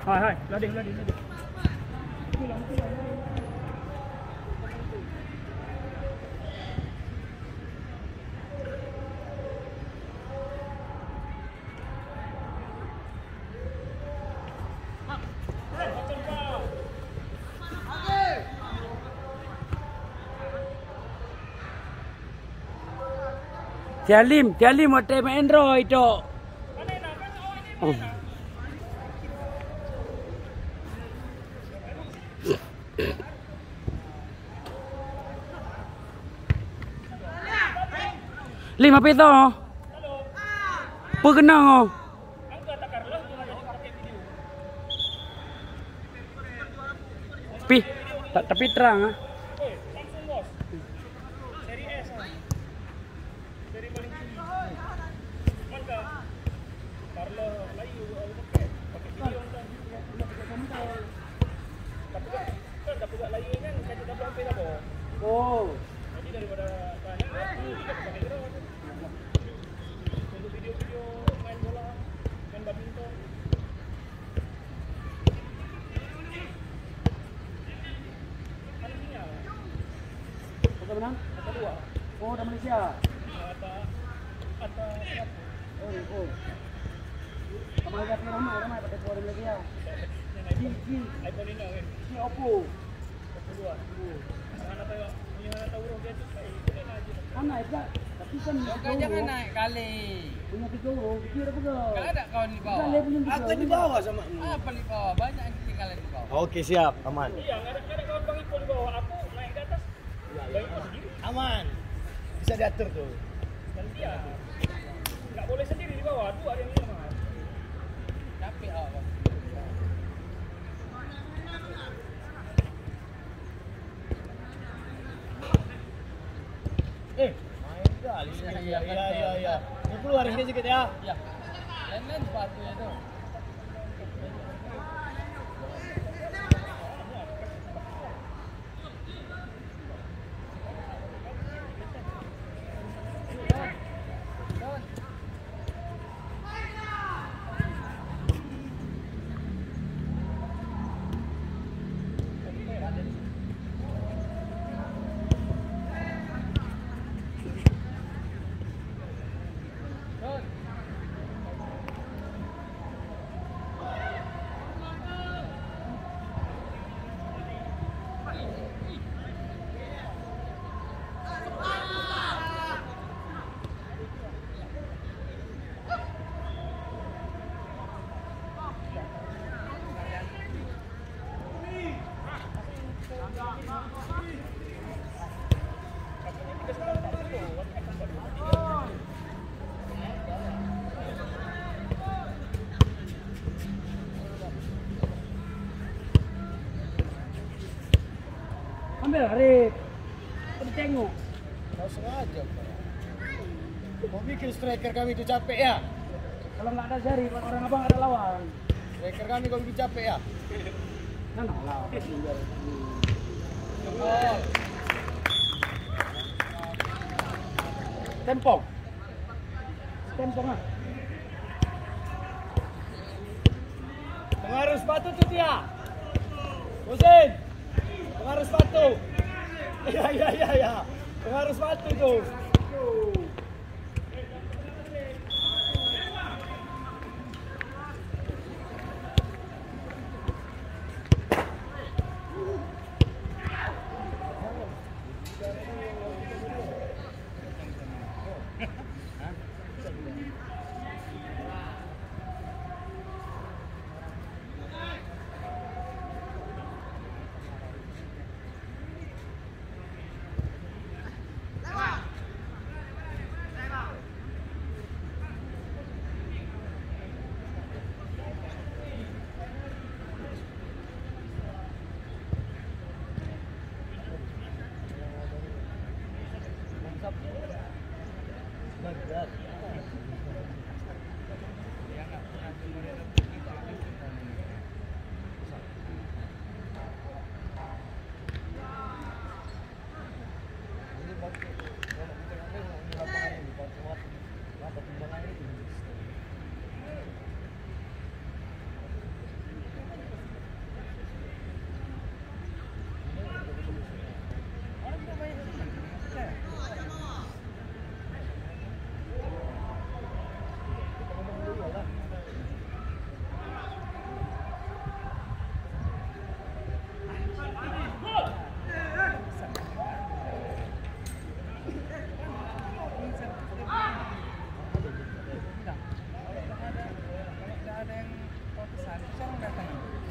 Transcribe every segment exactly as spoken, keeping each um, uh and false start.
Hai hai, loading loading loading. Pulang pulang. Tialim, Tialim mau tem Android dok. Oh. Lima pito. Pegenang oh. Pi, tak tapi terang ah. Oh. Jadi daripada banyak pakai drone. Untuk video-video main bola, main badminton. Malaysia. Siapa menang? Kata dua. Oh, dah Malaysia. Kata kata siapa? Oh, oh. Kamu lihat ni ramai ramai pakai suara Malaysia. Ji ji. iPhone ini kan. Si Oppo. Oppo dua. Anak tahu, punya anak tahu orang dia tu naik aja. Anak itu, tapi kan kau jangan naik kali. Punya tiga orang, kira apa kau? Kalau ada kau di bawah. Aku di bawah sama. Apa di bawah? Banyak yang ketinggalan di bawah. Okey, siap, aman. Iya, nggak ada nggak ada kawan bang Ipul di bawah. Aku naik ke atas. Baik sendiri. Aman. Bisa diatur tu. Dan dia nggak boleh sendiri di bawah. Dua ada yang lima. Capek awak. Eh, main kali. Ya, ya, ya, ya. Ni keluar sikit sikit ya. Ya. Lain-lain sepatunya tu. Ambil Arif. Kau tengok. Kau sengaja. Kau bikin striker kami tu capek ya? Kalau nggak ada jari, orang abang ada lawan. Striker kami kau bikin capek ya? Nah, nah, lah. Oh. Tempong. Tempong ah. Pengaruh sepatu tu dia. Husin. Pengaruh sepatu. Ya, ya, ya, ya. Pengaruh sepatu tu. San, siapa datang?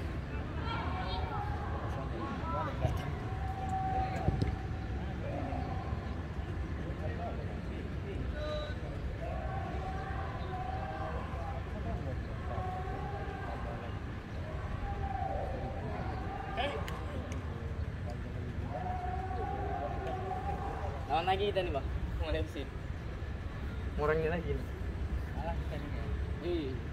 Lawan lagi kita nih, Bang. Mau F C. Ngurangin lagi. Alah, kita ini. Iya.